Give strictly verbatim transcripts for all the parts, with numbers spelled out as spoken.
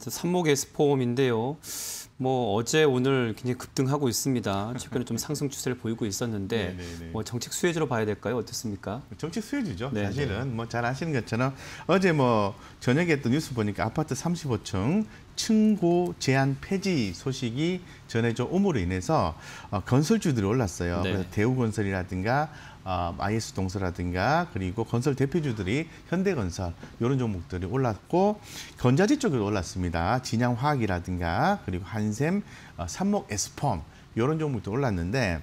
삼목 에스폼인데요. 뭐 어제 오늘 굉장히 급등하고 있습니다. 최근에 좀 상승 추세를 보이고 있었는데 네네네. 뭐 정책 수혜주로 봐야 될까요? 어떻습니까? 정책 수혜주죠. 네네. 사실은 뭐 잘 아시는 것처럼 어제 뭐 저녁에 또 뉴스 보니까 아파트 삼십오 층 층고 제한 폐지 소식이 전해져 옴으로 인해서 어, 건설주들이 올랐어요. 네. 그래서 대우건설이라든가 어, 아이에스동서라든가 그리고 건설 대표주들이 현대건설 이런 종목들이 올랐고 건자재 쪽으로 올랐습니다. 진양화학이라든가 그리고 한샘, 어, 삼목 에스폼 이런 종목도 올랐는데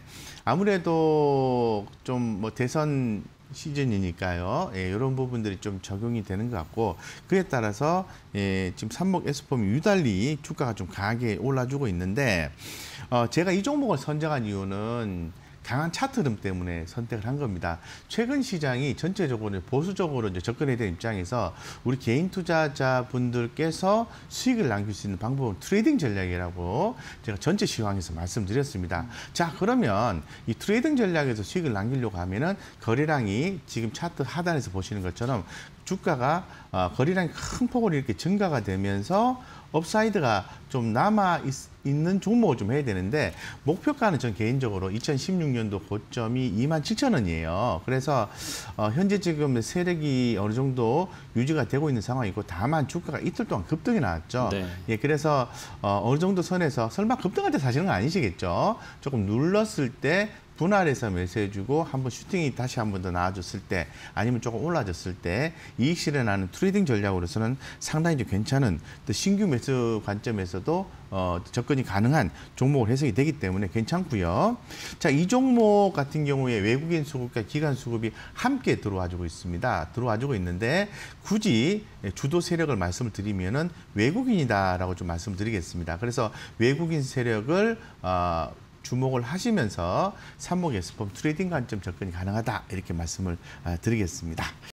아무래도 좀 뭐 대선 시즌이니까요. 예, 이런 부분들이 좀 적용이 되는 것 같고 그에 따라서 예, 지금 삼목 에스폼이 유달리 주가가 좀 강하게 올라주고 있는데 어, 제가 이 종목을 선정한 이유는 강한 차트 흐름 때문에 선택을 한 겁니다. 최근 시장이 전체적으로 보수적으로 이제 접근해야 되는 입장에서 우리 개인 투자자분들께서 수익을 남길 수 있는 방법은 트레이딩 전략이라고 제가 전체 시황에서 말씀드렸습니다. 자, 그러면 이 트레이딩 전략에서 수익을 남기려고 하면은 거래량이 지금 차트 하단에서 보시는 것처럼 주가가 어, 거래량이 큰 폭으로 이렇게 증가가 되면서 업사이드가 좀 남아 있, 있는 종목을 좀 해야 되는데 목표가는 전 개인적으로 이천십육 년도 고점이 이만 칠천 원이에요. 그래서 어, 현재 지금 세력이 어느 정도 유지가 되고 있는 상황이고 다만 주가가 이틀 동안 급등이 나왔죠. 네. 예, 그래서 어, 어느 정도 선에서 설마 급등할 때 사시는 건 아니시겠죠. 조금 눌렀을 때 분할해서 매수해주고 한번 슈팅이 다시 한 번 더 나와줬을 때 아니면 조금 올라졌을 때 이익 실현하는 트레이딩 전략으로서는 상당히 좀 괜찮은 또 신규 매수 관점에서도 어, 접근이 가능한 종목을 해석이 되기 때문에 괜찮고요. 자, 이 종목 같은 경우에 외국인 수급과 기관 수급이 함께 들어와주고 있습니다. 들어와주고 있는데 굳이 주도 세력을 말씀을 드리면은 외국인이다라고 좀 말씀드리겠습니다. 그래서 외국인 세력을 어, 주목을 하시면서 삼목 에스폼 트레이딩 관점 접근이 가능하다 이렇게 말씀을 드리겠습니다.